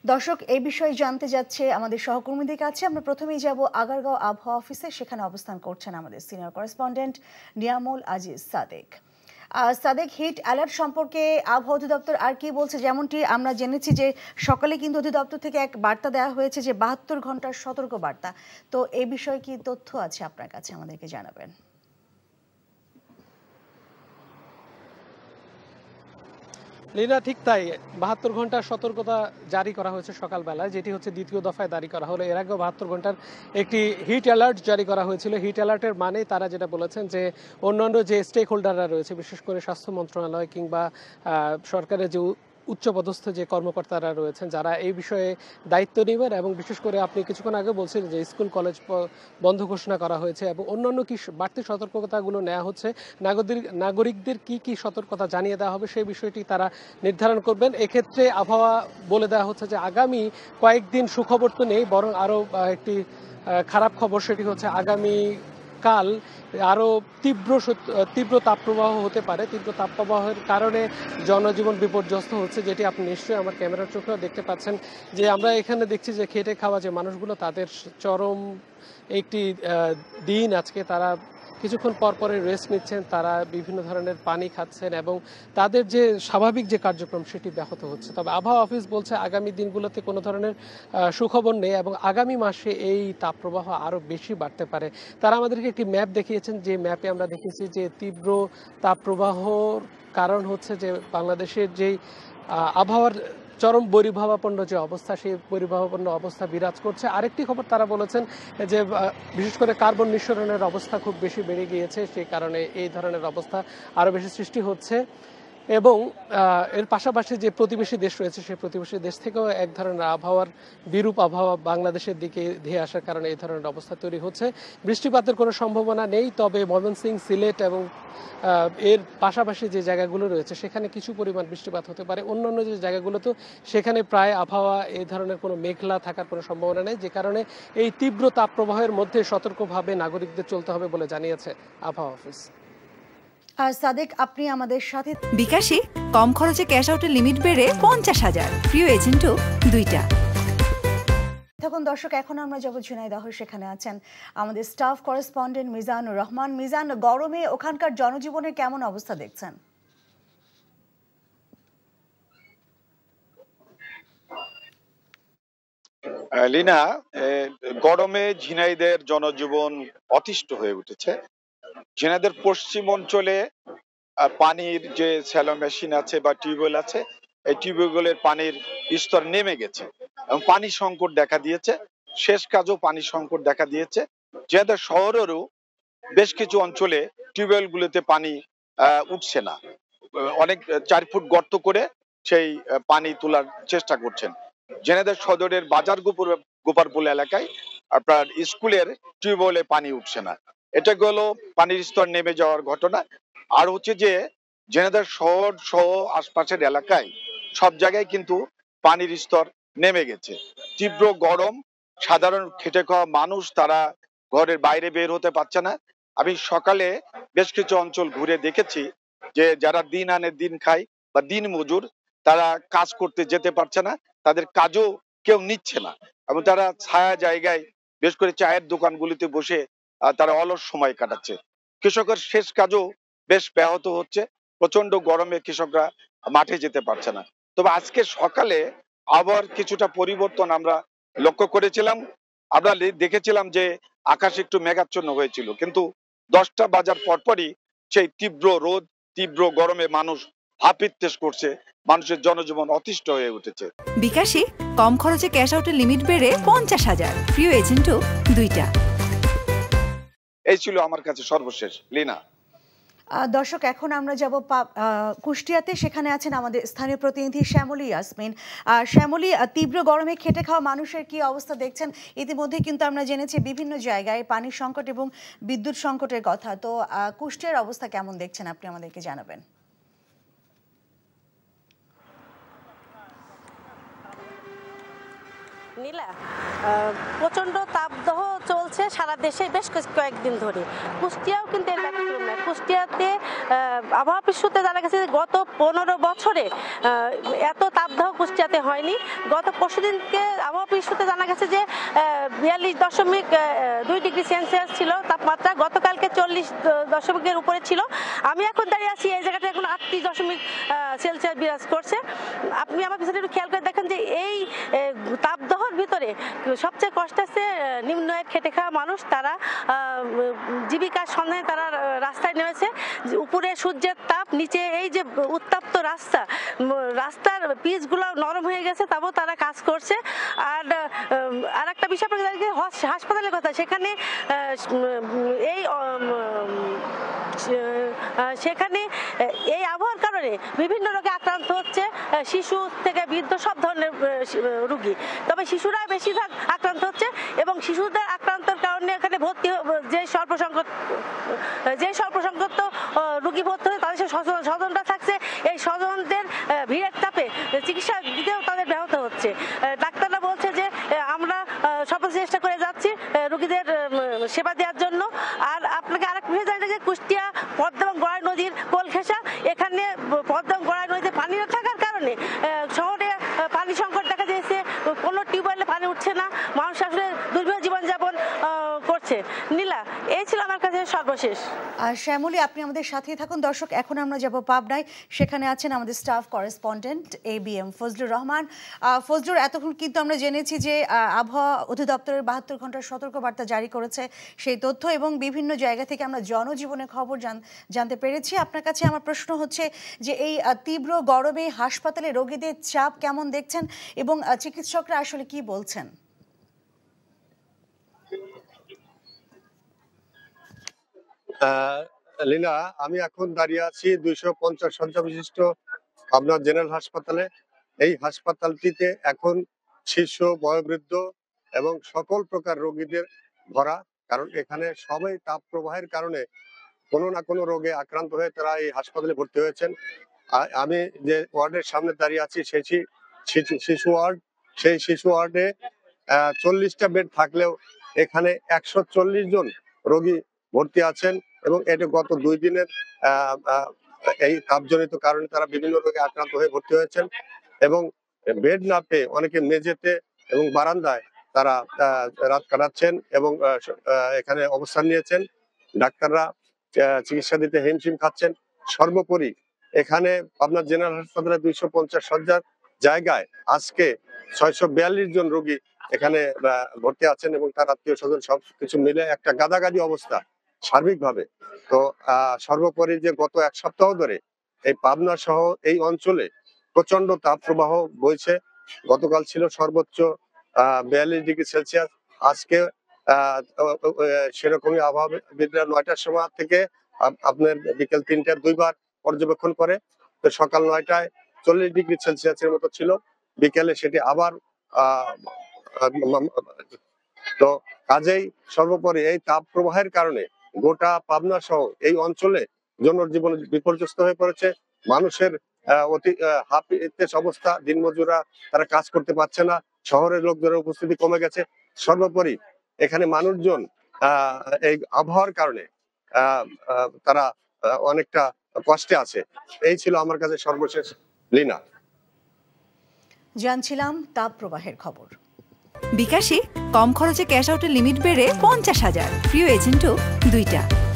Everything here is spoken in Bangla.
দর্শক এই বিষয়ে জানতে যাচ্ছে আমাদের সহকর্মীদের কাছে। আমরা প্রথমেই যাব আগারগাঁও আবহাওয়া অফিসে। সেখানে অবস্থান করছেন আমাদের senior correspondent Niamul Aziz Sadek. Sadek, heat alert সম্পর্কে আবহাওয়া অধিদপ্তর আর কি বলছে? যেমনটি আমরা জেনেছি যে সকালে কিন্তু অধিদপ্তর থেকে এক বার্তা দেওয়া হয়েছে যে 72 ঘন্টার সতর্ক বার্তা। তো এই বিষয়ে কি তথ্য আছে আপনার কাছে, আমাদেরকে জানাবেন। লীনা, ঠিক তাই। 72 ঘন্টার সতর্কতা জারি করা হয়েছে সকালবেলায়, যেটি হচ্ছে দ্বিতীয় দফায় জারি করা হলো। এর আগেও 72 ঘন্টার একটি হিট অ্যালার্ট জারি করা হয়েছিল। হিট অ্যালার্টের মানে তারা যেটা বলেছেন যে অন্যান্য যে স্টেক হোল্ডাররা রয়েছে, বিশেষ করে স্বাস্থ্য মন্ত্রণালয় কিংবা সরকারের যে উচ্চপদস্থ যে কর্মকর্তারা রয়েছেন, যারা এই বিষয়ে দায়িত্ব নেবেন, এবং বিশেষ করে আপনি কিছুক্ষণ আগে বলছিলেন যে স্কুল কলেজ বন্ধ ঘোষণা করা হয়েছে এবং অন্যান্য কি বাড়তি সতর্কতাগুলো নেওয়া হচ্ছে, নাগরিকদের কি কি সতর্কতা জানিয়ে দেওয়া হবে সেই বিষয়টি তারা নির্ধারণ করবেন। এক্ষেত্রে আবহাওয়া বলে দেওয়া হচ্ছে যে আগামী কয়েকদিন সুখবর তো নেই, বরং আরও একটি খারাপ খবর, সেটি হচ্ছে আগামী কাল আরও তীব্র তাপপ্রবাহ হতে পারে। তীব্র তাপপ্রবাহের কারণে জনজীবন বিপর্যস্ত হচ্ছে, যেটি আপনি নিশ্চয়ই আমার ক্যামেরার চোখেও দেখতে পাচ্ছেন। যে আমরা এখানে দেখছি যে খেটে খাওয়া যে মানুষগুলো, তাদের চরম একটি দিন আজকে। তারা কিছুক্ষণ পর পরে রেস্ট নিচ্ছেন, তারা বিভিন্ন ধরনের পানি খাচ্ছেন এবং তাদের যে স্বাভাবিক যে কার্যক্রম সেটি ব্যাহত হচ্ছে। তবে আবহাওয়া অফিস বলছে আগামী দিনগুলোতে কোনো ধরনের সুখবর নেই এবং আগামী মাসে এই তাপপ্রবাহ আরও বেশি বাড়তে পারে। তারা আমাদেরকে একটি ম্যাপ দেখিয়েছেন, যে ম্যাপে আমরা দেখেছি যে তীব্র তাপপ্রবাহর কারণ হচ্ছে যে বাংলাদেশের যেই আবহাওয়ার চরম বৈরিভাবাপন্ন যে অবস্থা, সেই বৈরিভাবাপন্ন অবস্থা বিরাজ করছে। আরেকটি খবর তারা বলেছেন যে বিশেষ করে কার্বন নিঃসরণের অবস্থা খুব বেশি বেড়ে গিয়েছে, সেই কারণে এই ধরনের অবস্থা আরও বেশি সৃষ্টি হচ্ছে। এবং এর পাশাপাশি যে প্রতিবেশী দেশ রয়েছে, সেই প্রতিবেশী দেশ থেকেও এক ধরনের আবহাওয়ার বিরূপ আবহাওয়া বাংলাদেশের দিকে ধেয়ে আসার কারণে এই ধরনের অবস্থা তৈরি হচ্ছে। বৃষ্টিপাতের কোনো সম্ভাবনা নেই, তবে ময়মনসিংহ, সিলেট এবং এর পাশাপাশি যে জায়গাগুলো রয়েছে সেখানে কিছু পরিমাণ বৃষ্টিপাত হতে পারে। অন্যান্য যে জায়গাগুলোতে সেখানে প্রায় আবহাওয়া এই ধরনের কোনো মেঘলা থাকার কোনো সম্ভাবনা নেই, যে কারণে এই তীব্র তাপপ্রবাহের মধ্যে সতর্কভাবে নাগরিকদের চলতে হবে বলে জানিয়েছে আবহাওয়া অফিস। আর সাদেক, আপনি আমাদের সাথে। বিকাশে কম খরচে ক্যাশ আউটের লিমিট বেড়ে 50,000, প্রিয় এজেন্টও 2টা। তখন দর্শক, এখন আমরা যাব ঝিনাইদহ। সেখানে আছেন আমাদের স্টাফ করেসপন্ডেন্ট মিজানুর রহমান। মিজান, গরমে ওখানকার জনজীবনের কেমন অবস্থা দেখছেন? লীনা, গরমে ঝিনাইদের জনজীবন অতিষ্ঠ হয়ে উঠেছে। ঝিনাইদের পশ্চিম অঞ্চলে পানির যে স্যালো মেশিন আছে বা টিউবওয়েল আছে, এই টিউবওয়েলের পানির স্তর নেমে গেছে এবং পানি সংকট দেখা দিয়েছে। শেষ কাজও পানি সংকট দেখা দিয়েছে। ঝিনাইদহ শহরেরও বেশ কিছু অঞ্চলে টিউবওয়েল গুলোতে পানি উঠছে না। অনেক 4 ফুট গর্ত করে সেই পানি তোলার চেষ্টা করছেন। ঝিনাইদহ সদরের বাজার গোপারপুল এলাকায় আপনার স্কুলের টিউবওয়েলে পানি উঠছে না। এটা গেল পানির স্তর নেমে যাওয়ার ঘটনা। আর হচ্ছে যে ঝিনাইদহ শহর সহ আশপাশের এলাকায় সব জায়গায় কিন্তু পানির স্তর নেমে গেছে। তীব্র গরম, সাধারণ খেটে খাওয়া মানুষ তারা ঘরের বাইরে বের হতে পারছে না। আমি সকালে বেশ কিছু অঞ্চল ঘুরে দেখেছি যে যারা দিন আনে দিন খায় বা দিন মজুর, তারা কাজ করতে যেতে পারছে না, তাদের কাজও কেউ নিচ্ছে না এবং তারা ছায়া জায়গায়, বেশ করে চায়ের দোকানগুলিতে বসে তারা অলস সময় কাটাচ্ছে। কৃষকের শেষ কাজও বেশ ব্যাহত হচ্ছে। প্রচন্ড গরমে কৃষকরা মাঠে যেতে পারছে না। তবে আজকে সকালে আবহাওয়ার কিছুটা পরিবর্তন আমরা লক্ষ্য করেছিলাম। আমরা দেখেছিলাম যে আকাশ একটু মেঘাচ্ছন্ন হয়েছিল, কিন্তু 10টা বাজার পরপরই সেই তীব্র রোদ, তীব্র গরমে মানুষ হাপিত্তেশ করছে। মানুষের জনজীবন অতিষ্ঠ হয়ে উঠেছে। বিকাশে কম খরচে ক্যাশ আউটের লিমিট বেড়ে 50,000, প্রিয় এজেন্টও 2টা। এই ছিল আমার কাছে সর্বশেষ। লীনা। দর্শক, এখন আমরা যাব কুষ্টিয়াতে। সেখানে আছেন আমাদের স্থানীয় প্রতিনিধি শ্যামলী ইয়াসমিন। শ্যামলী, তীব্র গরমে খেটে খাওয়া মানুষের কি অবস্থা দেখছেন? ইতিমধ্যে কিন্তু আমরা জেনেছি বিভিন্ন জায়গায় পানির সংকট এবং বিদ্যুৎ সংকটের কথা। তো কুষ্টিয়ার অবস্থা কেমন দেখছেন, আপনি আমাদেরকে জানাবেন। নীলা, প্রচন্ড তাপদাহ চলছে সারা দেশে বেশ কয়েকদিন ধরে। কুষ্টিয়াও কিন্তু এর ব্যতিক্রম নয়। কুষ্টিয়াতে আবহাওয়া অফিস সূত্রে জানা গেছে যে গত 15 বছরে এত তাপদাহ কুষ্টিয়াতে হয়নি। গত পরশুদিনকে আবহাওয়া অফিস সূত্রে জানা গেছে যে 42.2 ডিগ্রি সেলসিয়াস ছিল তাপমাত্রা, গতকালকে 40 দশমিকের উপরে ছিল। আমি এখন দাঁড়িয়ে আছি এই জায়গাতে, এখন 38 দশমিক সেলসিয়াস বিরাজ করছে। আপনি আমার পিছনে একটু খেয়াল করে দেখেন যে এই তাপদাহর ভিতরে সবচেয়ে কষ্ট আছে নিম্ন আয়ের খেটে খাওয়া মানুষ, তারা জীবিকার সন্ধানে তারা রাস্তায় নেমেছে। উপরে সূর্যের তাপ, নিচে এই যে উত্তপ্ত রাস্তার পিচগুলো নরম হয়ে গেছে, তাও তারা কাজ করছে। আর একটা বিষয় হাসপাতালের কথা, সেখানে এই আবহাওয়ার কারণে বিভিন্ন রোগে আক্রান্ত হচ্ছে শিশু থেকে বৃদ্ধ সব ধরনের রোগী, তবে শিশুরা বেশিরভাগ আক্রান্ত হচ্ছে এবং শিশুদের আক্রান্তের কারণে এখানে ভর্তি যে স্বল্পসংখ্যক রোগী ভর্তি হয়ে তাদের স্বজনরা থাকছে, এই স্বজনদের ভিড়ের চাপে চিকিৎসা দিতেও তাদের ব্যাহত হচ্ছে। ডাক্তাররা বলছে যে আমরা সর্বোচ্চ চেষ্টা করে যাচ্ছি রোগীদের সেবা দেওয়ার জন্য। আর আপনাকে আরেক বিষয় জানি যে কুষ্টিয়া পদ্মা এবং গড়াই নদীর কোল ঘেঁষা, এখানে পদ্মা এবং গড়াই নদীতে পানি না থাকার কারণে শহরে পানি সংকট দেখা দিয়েছে, কোনো টিউবওয়েলে পানি উঠছে না, মানুষ আসলে দুর্বিহ জীবনযাপন করছে। নীলা, এই ছিল আমার কাছে সর্বশেষ। আর শ্যামলী, আপনি আমাদের সাথেই থাকুন। দর্শক, এখন আমরা যাব পাবনায়, সেখানে আছেন আমাদের staff correspondent ABM Fazlur Rahman. Fazlur, এতক্ষণ কিন্তু আমরা জেনেছি যে আবহাওয়া অধিদপ্তরের 72 ঘন্টার সতর্কবার্তা জারি করেছে, সেই তথ্য এবং বিভিন্ন জায়গা থেকে আমরা জনজীবনের খবর জানতে পেরেছি। আপনার কাছে আমার প্রশ্ন হচ্ছে যে এই তীব্র গরমে হাসপাতালে রোগীদের চাপ কেমন দেখছেন এবং চিকিৎসকরা আসলে কি বলছেন? লীনা, আমি এখন দাঁড়িয়ে আছি 250 শয্যা বিশিষ্ট পাবনা জেনারেল হাসপাতালে। এই হাসপাতালটিতে এখন শিশু, বয়োবৃদ্ধ এবং সকল প্রকার রোগীদের ভরা, কারণ এখানে সবাই তাপ প্রবাহের কারণে কোনো না কোনো রোগে আক্রান্ত হয়ে তারা এই হাসপাতালে ভর্তি হয়েছেন। আমি যে ওয়ার্ডের সামনে দাঁড়িয়ে আছি সেটি শিশু ওয়ার্ড। সেই শিশু ওয়ার্ডে 40টা বেড থাকলেও এখানে 140 জন রোগী ভর্তি আছেন এবং এটা গত 2 দিনের এই তাপজনিত কারণে তারা বিভিন্ন রোগে আক্রান্ত হয়ে ভর্তি হয়েছেন এবং বেড না পেয়ে অনেকে মেঝেতে এবং বারান্দায় তারা রাত কাটাচ্ছেন এবং এখানে অবস্থান নিয়েছেন। ডাক্তাররা চিকিৎসা দিতে হিমশিম খাচ্ছেন। সর্বোপরি এখানে পাবনা জেনারেল হাসপাতালে 250 শয্যার জায়গায় আজকে 642 জন রোগী এখানে ভর্তি আছেন এবং তার আত্মীয় স্বজন সবকিছু মিলে একটা গাদাগাদি অবস্থা সার্বিকভাবে। তো সর্বোপরি যে গত 1 সপ্তাহ ধরে এই পাবনা সহ এই অঞ্চলে প্রচন্ড তাপ প্রবাহ বইছে। গতকাল ছিল সর্বোচ্চ 42 ডিগ্রি সেলসিয়াস। আজকে সেরকমই আবহাওয়াবিদরা 9টার সময় থেকে আপনার বিকেল 3টায় 2বার পর্যবেক্ষণ করে। তো সকাল 9টায় 40 ডিগ্রি সেলসিয়াসের মতো ছিল, বিকেলে সেটি আবার তো কাজেই সর্বোপরি এই তাপ প্রবাহের কারণে গোটা পাবনা সহ এই অঞ্চলে জনজীবন বিপর্যস্ত হয়ে পড়েছে। মানুষের অতি হাঁপিয়ে অবস্থা, দিনমজুরা তারা কাজ করতে পারছে না, শহরের লোকজনের উপস্থিতি কমে গেছে। সর্বোপরি এখানে মানুষজন এই আবহাওয়ার কারণে তারা অনেকটা কষ্টে আছে। এই ছিল আমার কাছে সর্বশেষ। লীনা, জানছিলাম তাপ প্রবাহের খবর। বিকাশে কম খরচে ক্যাশ আউটের লিমিট বেড়ে 50,000, প্রিয় এজেন্টও 2টা।